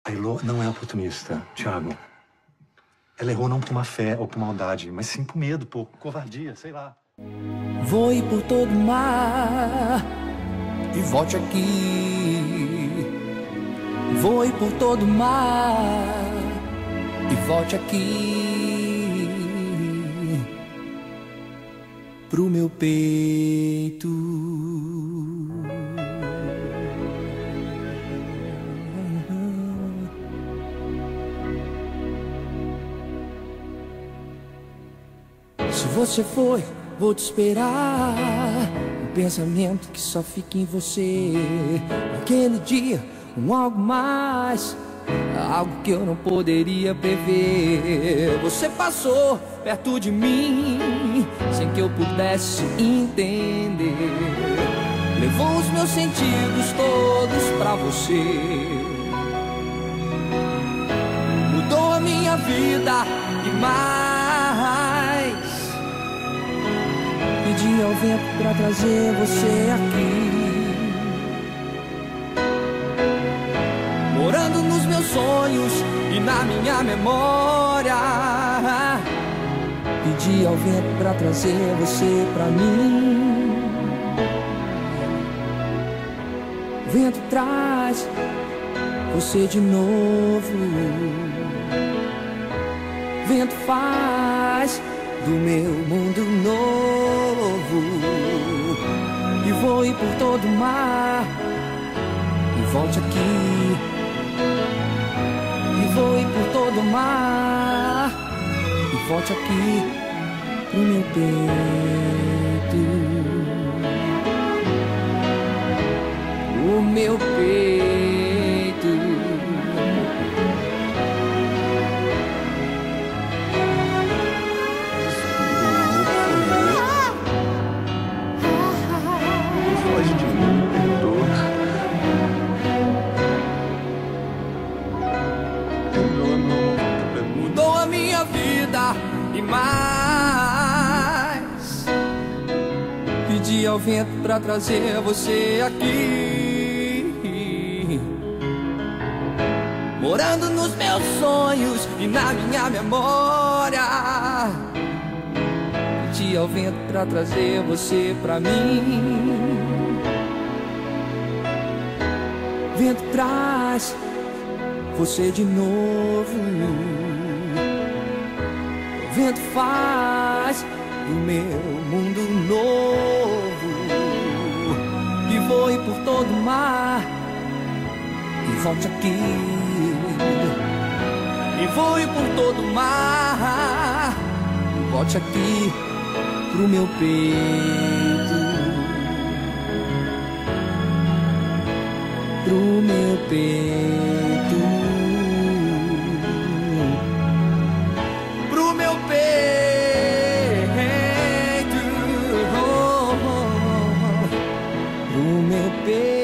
A Elô não é oportunista, Thiago. Ela errou não por má fé ou por maldade, mas sim por medo, por covardia, sei lá. Vou ir por todo o mar e volte aqui. Vou ir por todo o mar e volte aqui pro meu peito. Se você foi, vou te esperar. Um pensamento que só fica em você. Aquele dia, algo mais, algo que eu não poderia prever. Você passou perto de mim, sem que eu pudesse entender. Levou os meus sentidos todos pra você. Mudou a minha vida e mais. Pedi ao vento pra trazer você aqui, morando nos meus sonhos e na minha memória. Pedi ao vento pra trazer você pra mim. O vento traz você de novo. O vento faz do meu mundo novo. E vou ir por todo o mar e volte aqui. E vou ir por todo o mar e volte aqui pro meu peito. O meu peito. Foge de mim, perdoa. Perdoa, não volta pra mim. Mudou a minha vida e mais. Pedi ao vento pra trazer você aqui, morando nos meus sonhos e na minha memória. Pedi ao vento pra trazer você pra mim. Vento traz você de novo. O vento faz do meu mundo novo. E vou ir por todo o mar e volte aqui. E vou ir por todo o mar e volte aqui pro meu peito. Pro meu peito. Pro meu peito. Oh, oh, oh. Pro meu peito.